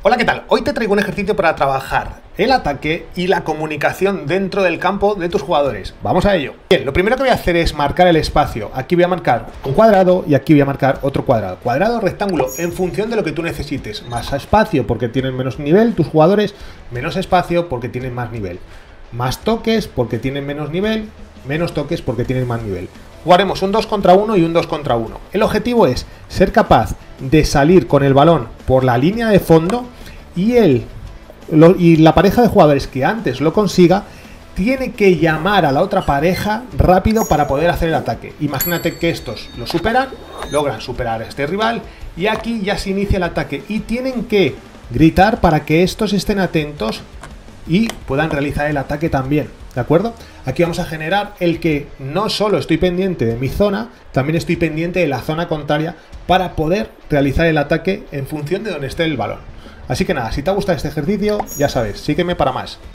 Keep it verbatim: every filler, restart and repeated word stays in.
Hola, ¿qué tal? Hoy te traigo un ejercicio para trabajar el ataque y la comunicación dentro del campo de tus jugadores. Vamos a ello. Bien, lo primero que voy a hacer es marcar el espacio. Aquí voy a marcar un cuadrado y aquí voy a marcar otro cuadrado. Cuadrado, rectángulo, en función de lo que tú necesites. Más espacio porque tienen menos nivel tus jugadores, menos espacio porque tienen más nivel. Más toques porque tienen menos nivel, menos toques porque tienen más nivel. Jugaremos un dos contra uno y un dos contra uno. El objetivo es ser capaz de salir con el balón por la línea de fondo y él lo, y la pareja de jugadores que antes lo consiga tiene que llamar a la otra pareja rápido para poder hacer el ataque. Imagínate que estos lo superan, logran superar a este rival y aquí ya se inicia el ataque y tienen que gritar para que estos estén atentos y puedan realizar el ataque también, ¿de acuerdo? Aquí vamos a generar el que no solo estoy pendiente de mi zona, también estoy pendiente de la zona contraria para poder realizar el ataque en función de donde esté el balón. Así que nada, si te ha gustado este ejercicio, ya sabes, sígueme para más.